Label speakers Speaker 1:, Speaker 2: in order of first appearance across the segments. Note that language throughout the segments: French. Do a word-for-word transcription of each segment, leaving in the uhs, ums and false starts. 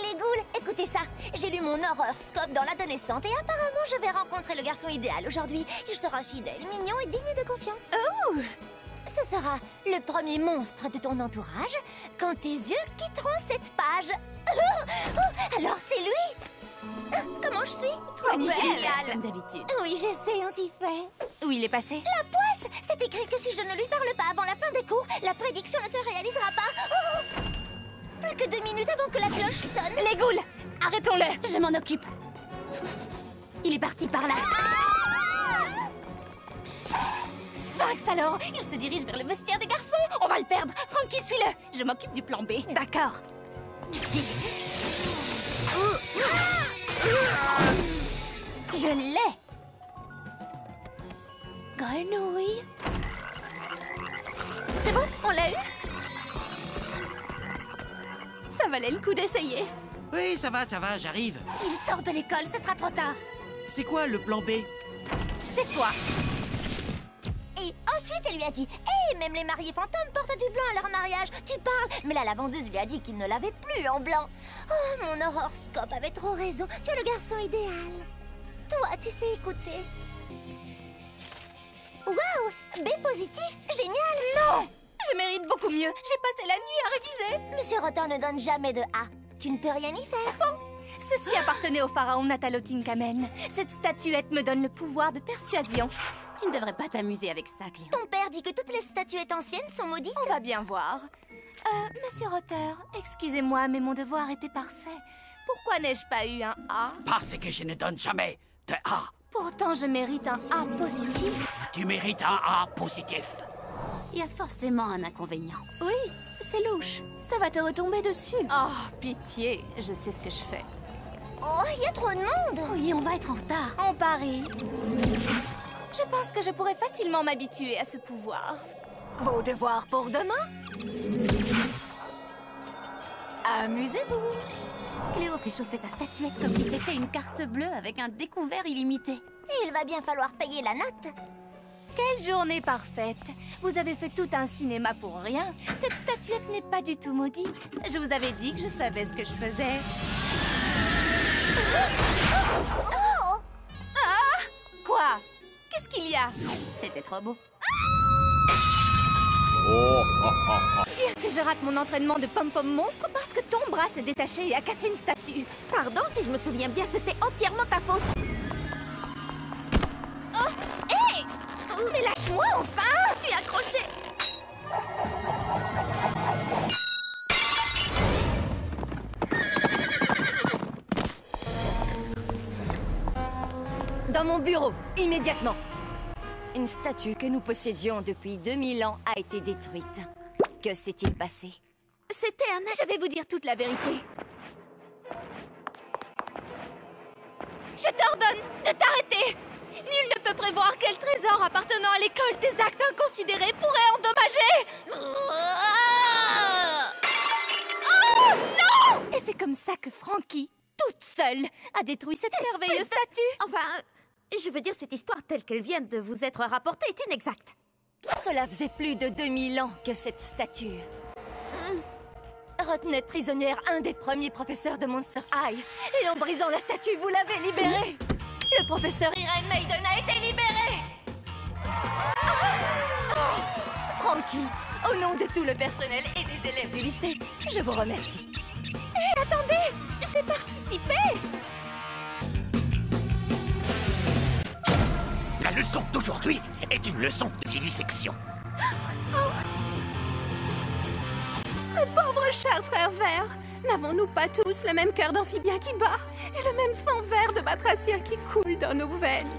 Speaker 1: les ghouls, écoutez ça. J'ai lu mon horoscope dans l'adolescente et apparemment je vais rencontrer le garçon idéal aujourd'hui. Il sera fidèle, mignon et digne de confiance.
Speaker 2: Oh!
Speaker 1: Ce sera le premier monstre de ton entourage quand tes yeux quitteront cette page. Oh, alors c'est lui. Comment je suis?
Speaker 2: Toi,
Speaker 1: belle.
Speaker 2: génial! Comme d'habitude.
Speaker 1: Oui, je sais, ainsi fait.
Speaker 2: Où il est passé?
Speaker 1: La poisse! C'est écrit que si je ne lui parle pas avant la fin des cours, la prédiction ne se réalisera pas. Oh! Plus que deux minutes avant que la cloche sonne.
Speaker 2: Les ghouls! Arrêtons-le! Je m'en occupe. Il est parti par là. Sphinx alors! Il se dirige vers le vestiaire des garçons! On va le perdre! Frankie, suis-le! Je m'occupe du plan B. D'accord. Je l'ai! Grenouille! C'est bon? On l'a eu? Ça valait le coup d'essayer.
Speaker 3: Oui, ça va, ça va, j'arrive.
Speaker 2: S'il sort de l'école, ce sera trop tard.
Speaker 3: C'est quoi le plan B?
Speaker 2: C'est toi.
Speaker 1: Et ensuite, elle lui a dit « Hé, même les mariés fantômes portent du blanc à leur mariage, tu parles !» Mais la lavandeuse lui a dit qu'il ne l'avait plus en blanc. Oh, mon horoscope avait trop raison, tu es le garçon idéal. Toi, tu sais écouter. Waouh, B positif, génial.
Speaker 2: Non! Je mérite beaucoup mieux. J'ai passé la nuit à réviser.
Speaker 1: Monsieur Rotter ne donne jamais de A. Tu ne peux rien y faire.
Speaker 2: Faux! Ceci appartenait au pharaon Natalotinkamen. Cette statuette me donne le pouvoir de persuasion. Tu ne devrais pas t'amuser avec ça, Cléo.
Speaker 1: Ton père dit que toutes les statuettes anciennes sont maudites.
Speaker 2: On va bien voir. Euh, Monsieur Rotter, excusez-moi, mais mon devoir était parfait. Pourquoi n'ai-je pas eu un A?
Speaker 3: Parce que je ne donne jamais de A.
Speaker 2: Pourtant, je mérite un A positif.
Speaker 3: Tu mérites un A positif.
Speaker 2: Il y a forcément un inconvénient. Oui, c'est louche. Ça va te retomber dessus. Oh, pitié, je sais ce que je fais.
Speaker 1: Oh, il y a trop de monde.
Speaker 2: Oui, on va être en retard. On parie. Je pense que je pourrais facilement m'habituer à ce pouvoir.
Speaker 1: Vos devoirs pour demain? Amusez-vous.
Speaker 2: Cléo fait chauffer sa statuette comme si c'était une carte bleue avec un découvert illimité.
Speaker 1: Et il va bien falloir payer la note.
Speaker 2: Quelle journée parfaite! Vous avez fait tout un cinéma pour rien. Cette statuette n'est pas du tout maudite. Je vous avais dit que je savais ce que je faisais.
Speaker 1: Oh!
Speaker 2: Ah! Quoi? Qu'est-ce qu'il y a? C'était trop beau. Dire que je rate mon entraînement de pom-pom monstre parce que ton bras s'est détaché et a cassé une statue.
Speaker 4: Pardon, si je me souviens bien, c'était entièrement ta faute.
Speaker 2: Oh! Hé! Mais lâche-moi enfin!
Speaker 4: Je suis accrochée.
Speaker 5: Dans mon bureau, immédiatement. Une statue que nous possédions depuis deux mille ans a été détruite. Que s'est-il passé?
Speaker 2: C'était un... Je vais vous dire toute la vérité. Je t'ordonne de t'arrêter! Nul ne peut prévoir quel trésor appartenant à l'école des actes inconsidérés pourrait endommager! Oh non! Et c'est comme ça que Frankie, toute seule, a détruit cette merveilleuse statue.
Speaker 4: Enfin, je veux dire, cette histoire telle qu'elle vient de vous être rapportée est inexacte.
Speaker 5: Cela faisait plus de deux mille ans que cette statue retenait prisonnière un des premiers professeurs de Monster High. Et en brisant la statue, vous l'avez libéré. Le professeur Irene Maiden a été libéré. Frankie, au nom de tout le personnel et des élèves du lycée, je vous remercie.
Speaker 2: Hé, attendez! J'ai participé!
Speaker 3: La leçon d'aujourd'hui est une leçon de vivisection.
Speaker 2: Oh. Le pauvre cher frère vert! N'avons-nous pas tous le même cœur d'amphibien qui bat et le même sang vert de batracien qui coule dans nos veines?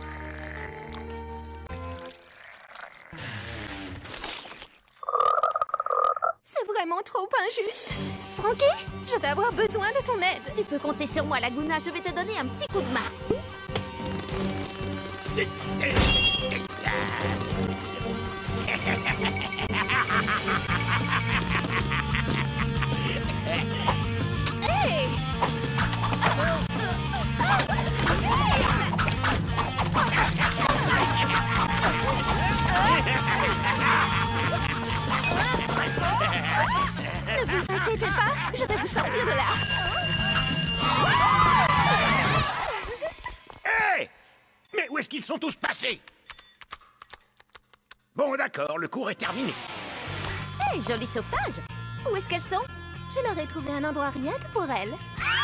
Speaker 2: C'est vraiment trop injuste. Frankie, je vais avoir besoin de ton aide.
Speaker 4: Tu peux compter sur moi, Laguna. Je vais te donner un petit coup de main.
Speaker 2: Hey! Ne vous inquiétez pas, je vais vous sortir de là.
Speaker 3: Hé! Mais où est-ce qu'ils sont tous passés? Bon, d'accord, le cours est terminé.
Speaker 4: Hey, joli sauvetage!
Speaker 2: Où est-ce qu'elles sont? Je leur ai trouvé un endroit rien que pour elles.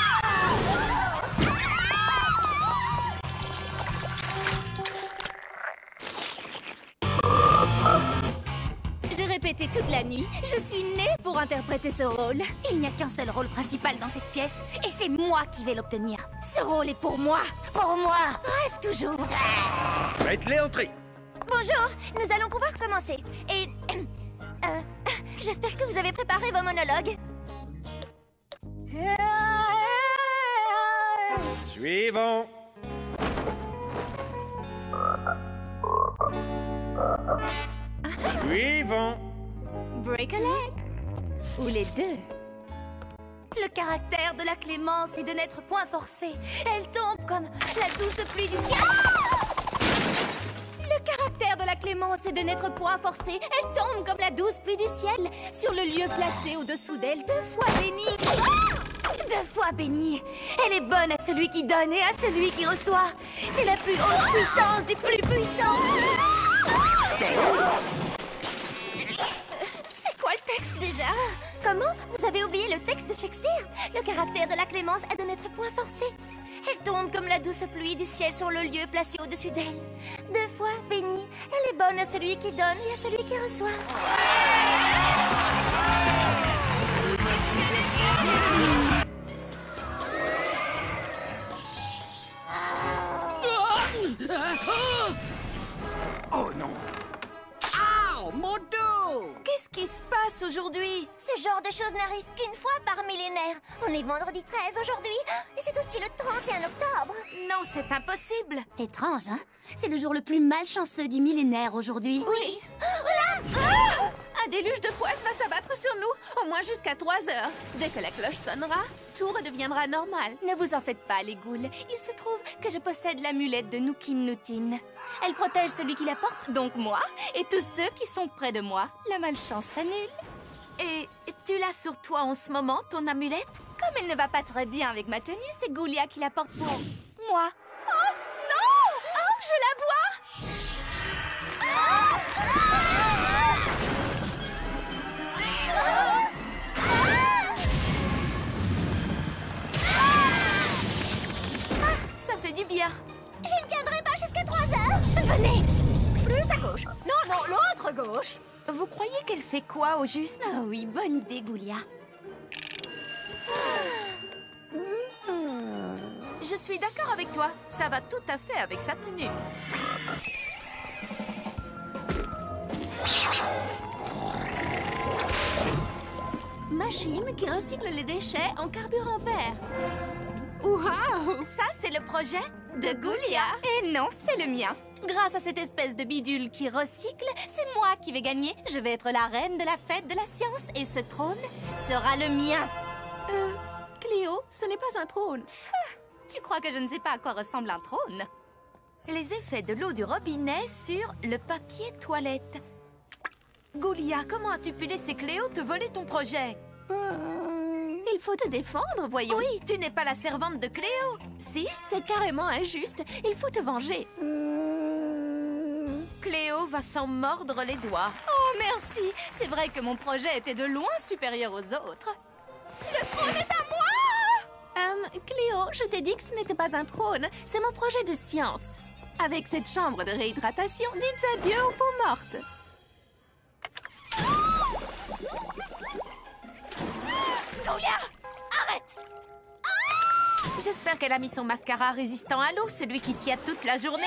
Speaker 2: J'ai répété toute la nuit. Je suis née pour interpréter ce rôle.
Speaker 4: Il n'y a qu'un seul rôle principal dans cette pièce, et c'est moi qui vais l'obtenir. Ce rôle est pour moi, pour moi. Rêve toujours.
Speaker 3: Faites-les entrer.
Speaker 1: Bonjour, nous allons pouvoir commencer. Et... Euh, j'espère que vous avez préparé vos monologues.
Speaker 3: Suivant. Suivant.
Speaker 4: Break a leg. Ou les deux.
Speaker 2: Le caractère de la Clémence est de n'être point forcée. Elle tombe comme la douce pluie du ciel. Le caractère de la Clémence est de n'être point forcée. Elle tombe comme la douce pluie du ciel sur le lieu placé au-dessous d'elle, deux fois bénie. Deux fois bénie. Elle est bonne à celui qui donne et à celui qui reçoit. C'est la plus haute puissance du plus puissant.
Speaker 1: C'est quoi le texte déjà? Comment? Vous avez oublié le texte de Shakespeare? Le caractère de la Clémence est de n'être point forcé. Elle tombe comme la douce pluie du ciel sur le lieu placé au-dessus d'elle. Deux fois bénie. Elle est bonne à celui qui donne et à celui qui reçoit.
Speaker 3: Oh non.
Speaker 6: Oh, mon dos!
Speaker 4: Qu'est-ce qui se passe aujourd'hui?
Speaker 1: Ce genre de choses n'arrive qu'une fois par millénaire. On est vendredi treize aujourd'hui. Et c'est aussi le trente et un octobre.
Speaker 4: Non, c'est impossible.
Speaker 2: Étrange, hein? C'est le jour le plus malchanceux du millénaire aujourd'hui.
Speaker 1: Oui.
Speaker 2: Un déluge de poisse va s'abattre sur nous, au moins jusqu'à trois heures. Dès que la cloche sonnera, tout redeviendra normal. Ne vous en faites pas, les ghouls. Il se trouve que je possède l'amulette de Nookin Nootin. Elle protège celui qui la porte, donc moi, et tous ceux qui sont près de moi. La malchance s'annule.
Speaker 4: Et tu l'as sur toi en ce moment, ton amulette?
Speaker 2: Comme elle ne va pas très bien avec ma tenue, c'est Ghoulia qui la porte pour moi. Oh non! Oh, je la vois!
Speaker 4: Ça fait du bien.
Speaker 1: Je ne tiendrai pas jusqu'à trois heures.
Speaker 4: Venez.
Speaker 5: Plus à gauche. Non, non, l'autre gauche.
Speaker 4: Vous croyez qu'elle fait quoi au juste?
Speaker 2: Ah oui, bonne idée, Ghoulia.
Speaker 4: Je suis d'accord avec toi. Ça va tout à fait avec sa tenue.
Speaker 2: Machine qui recycle les déchets en carburant vert.
Speaker 4: Waouh! Ça, c'est le projet de Ghoulia.
Speaker 2: Et non, c'est le mien. Grâce à cette espèce de bidule qui recycle, c'est moi qui vais gagner. Je vais être la reine de la fête de la science et ce trône sera le mien. Euh, Cléo, ce n'est pas un trône.
Speaker 4: Tu crois que je ne sais pas à quoi ressemble un trône? Les effets de l'eau du robinet sur le papier toilette. Ghoulia, comment as-tu pu laisser Cléo te voler ton projet?
Speaker 2: Il faut te défendre, voyons.
Speaker 4: Oui, tu n'es pas la servante de Cléo. Si?
Speaker 2: C'est carrément injuste. Il faut te venger.
Speaker 4: Cléo va s'en mordre les doigts.
Speaker 2: Oh, merci. C'est vrai que mon projet était de loin supérieur aux autres. Le trône est à moi! Euh, Cléo, je t'ai dit que ce n'était pas un trône. C'est mon projet de science. Avec cette chambre de réhydratation, dites adieu aux peaux mortes.
Speaker 4: Ghoulia! Arrête! J'espère qu'elle a mis son mascara résistant à l'eau, celui qui tient toute la journée.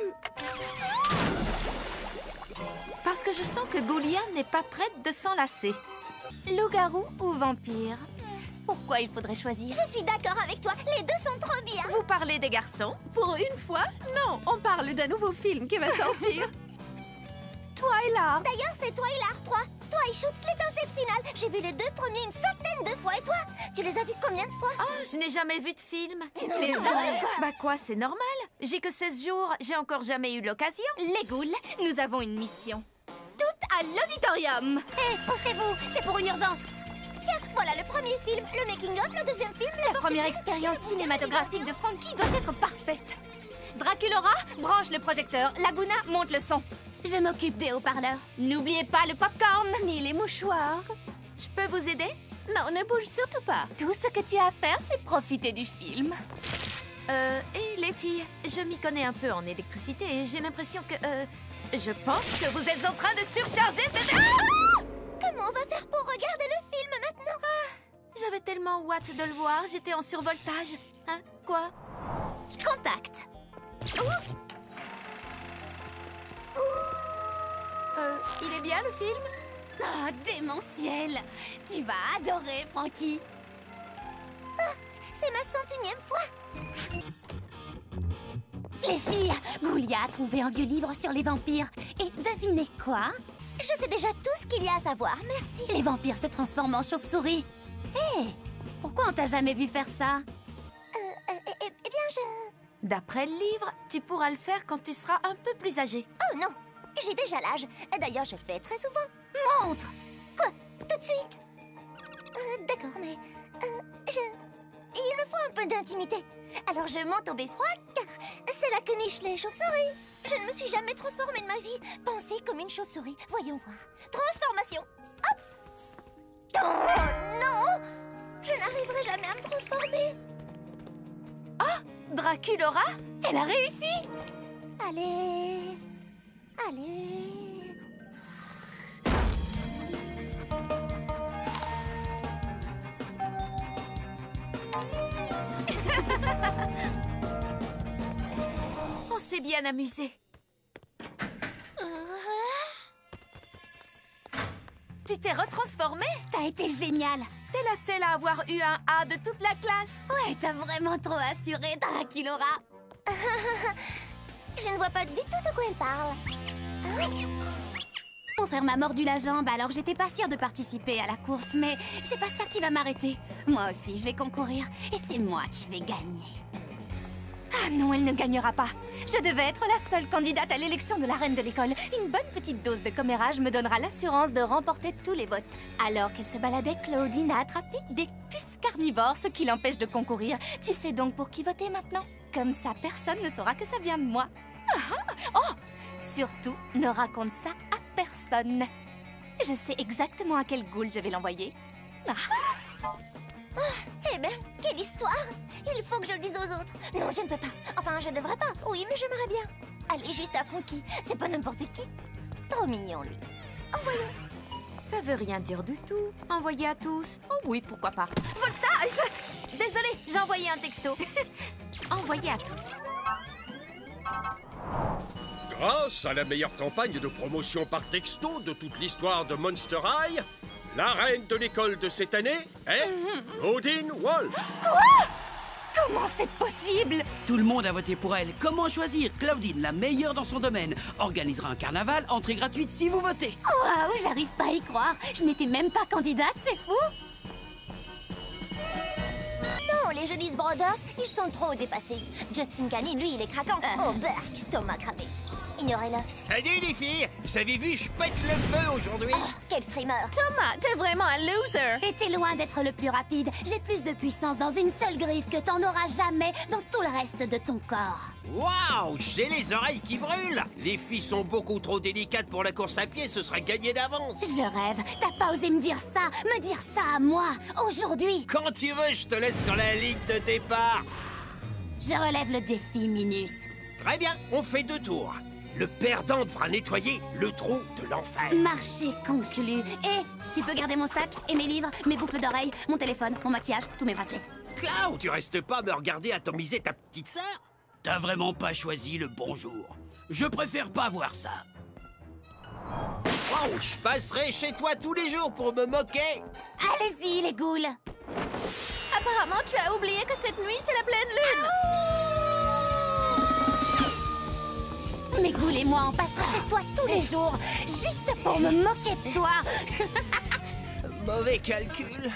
Speaker 4: Parce que je sens que Ghoulia n'est pas prête de s'enlacer.
Speaker 2: Loup-garou ou vampire? Pourquoi il faudrait choisir?
Speaker 1: Je suis d'accord avec toi. Les deux sont trop bien.
Speaker 4: Vous parlez des garçons?
Speaker 2: Pour une fois, non. On parle d'un nouveau film qui va sortir. Twilight.
Speaker 1: D'ailleurs, c'est Twilight trois. Toi, il shoot l'étincelle finale. J'ai vu les deux premiers une centaine de fois. Et toi, tu les as vus combien de fois?
Speaker 4: Oh, je n'ai jamais vu de film.
Speaker 2: Tu les as?
Speaker 4: Bah quoi, c'est normal. J'ai que seize jours, j'ai encore jamais eu l'occasion.
Speaker 2: Les ghouls, nous avons une mission. Toutes à l'auditorium.
Speaker 1: Hé, poussez-vous, c'est pour une urgence. Tiens, Voilà le premier film, le making-of, le deuxième film...
Speaker 4: La première expérience cinématographique de Frankie doit être parfaite. Draculora, branche le projecteur. Laguna, monte le son.
Speaker 2: Je m'occupe des haut-parleurs.
Speaker 4: N'oubliez pas le popcorn.
Speaker 2: Ni les mouchoirs.
Speaker 4: Je peux vous aider?
Speaker 2: Non, ne bouge surtout pas.
Speaker 4: Tout ce que tu as à faire, c'est profiter du film. Euh, et les filles, je m'y connais un peu en électricité et j'ai l'impression que... Euh, je pense que vous êtes en train de surcharger cette... Ah!
Speaker 1: Comment on va faire pour regarder le film maintenant?
Speaker 4: ah, J'avais tellement hâte de le voir, j'étais en survoltage. Hein? Quoi? Contact. Ouf. Euh, il est bien le film?
Speaker 2: Oh, démentiel! Tu vas adorer, Frankie.
Speaker 1: Ah, c'est ma cent unième fois.
Speaker 2: Les filles, Goulia a trouvé un vieux livre sur les vampires. Et devinez quoi?
Speaker 1: Je sais déjà tout ce qu'il y a à savoir, merci.
Speaker 2: Les vampires se transforment en chauves-souris. Hé, hey, pourquoi on t'a jamais vu faire ça?
Speaker 1: Euh, euh, eh, eh bien, je...
Speaker 4: D'après le livre, tu pourras le faire quand tu seras un peu plus âgé.
Speaker 1: Oh non, j'ai déjà l'âge. D'ailleurs, je le fais très souvent.
Speaker 2: Montre!
Speaker 1: Quoi? Tout de suite? euh, D'accord, mais... Euh, je... Il me faut un peu d'intimité. Alors je monte au beffroi, car c'est là que nichent les chauves-souris. Je ne me suis jamais transformée de ma vie. Pensez comme une chauve-souris. Voyons voir. Transformation. Hop! Oh non! Je n'arriverai jamais à me transformer.
Speaker 4: Ah! Draculora?
Speaker 2: Elle a réussi!
Speaker 1: Allez... Allez...
Speaker 4: On s'est bien amusé. Tu t'es retransformée?
Speaker 2: T'as été géniale!
Speaker 4: T'es la seule à avoir eu un A de toute la classe.
Speaker 2: Ouais, t'as vraiment trop assuré, Draculora.
Speaker 1: Je ne vois pas du tout de quoi elle parle.
Speaker 2: Mon frère m'a mordu la jambe, alors j'étais pas sûre de participer à la course, mais c'est pas ça qui va m'arrêter. Moi aussi, je vais concourir, et c'est moi qui vais gagner.
Speaker 4: Ah non, elle ne gagnera pas. Je devais être la seule candidate à l'élection de la reine de l'école. Une bonne petite dose de commérage me donnera l'assurance de remporter tous les votes. Alors qu'elle se baladait, Claudine a attrapé des puces carnivores, ce qui l'empêche de concourir. Tu sais donc pour qui voter maintenant? Comme ça, personne ne saura que ça vient de moi. Ah, oh! Surtout, ne raconte ça à personne. Je sais exactement à quelle goule je vais l'envoyer. Ah.
Speaker 1: Oh, eh ben, quelle histoire! Il faut que je le dise aux autres. Non, je ne peux pas. Enfin, je devrais pas. Oui, mais j'aimerais bien. Allez, juste à Frankie. C'est pas n'importe qui. Trop mignon, lui. Envoyons.
Speaker 4: Ça veut rien dire du tout. Envoyer à tous. Oh oui, pourquoi pas. Voltage! Désolée, j'ai envoyé un texto. Envoyé à tous.
Speaker 7: Grâce à la meilleure campagne de promotion par texto de toute l'histoire de Monster High, la reine de l'école de cette année est Claudine Wolf.
Speaker 4: Quoi? Comment c'est possible?
Speaker 6: Tout le monde a voté pour elle. Comment choisir? Claudine, la meilleure dans son domaine, organisera un carnaval, entrée gratuite si vous votez.
Speaker 2: Waouh, j'arrive pas à y croire. Je n'étais même pas candidate, c'est fou.
Speaker 1: Non, les Jonas Brothers, ils sont trop dépassés. Justin Canny, lui, il est craquant. Oh, berk, Thomas cramé. Ignorez Loves.
Speaker 3: Salut les filles! Vous avez vu, je pète le feu aujourd'hui!
Speaker 1: Oh, quel frimeur!
Speaker 2: Thomas, t'es vraiment un loser! Et t'es loin d'être le plus rapide. J'ai plus de puissance dans une seule griffe que t'en auras jamais dans tout le reste de ton corps.
Speaker 3: Waouh! J'ai les oreilles qui brûlent! Les filles sont beaucoup trop délicates pour la course à pied, ce serait gagné d'avance!
Speaker 2: Je rêve. T'as pas osé me dire ça, me dire ça à moi, aujourd'hui!
Speaker 3: Quand tu veux, je te laisse sur la ligne de départ!
Speaker 2: Je relève le défi, Minus.
Speaker 3: Très bien, on fait deux tours. Le perdant devra nettoyer le trou de l'enfer.
Speaker 2: Marché conclu. Et tu peux garder mon sac et mes livres, mes boucles d'oreilles, mon téléphone, mon maquillage, tous mes bracelets.
Speaker 3: Cloud, tu restes pas à me regarder atomiser ta petite sœur?
Speaker 6: T'as vraiment pas choisi le bon jour. Je préfère pas voir ça.
Speaker 3: Wow, je passerai chez toi tous les jours pour me moquer.
Speaker 2: Allez-y, les ghouls.
Speaker 4: Apparemment, tu as oublié que cette nuit, c'est la pleine lune.
Speaker 2: Mes ghouls et moi, on passera chez toi tous les jours, juste pour me moquer de toi.
Speaker 3: Mauvais calcul.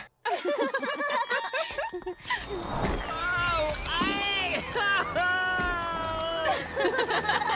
Speaker 3: Oh, aïe!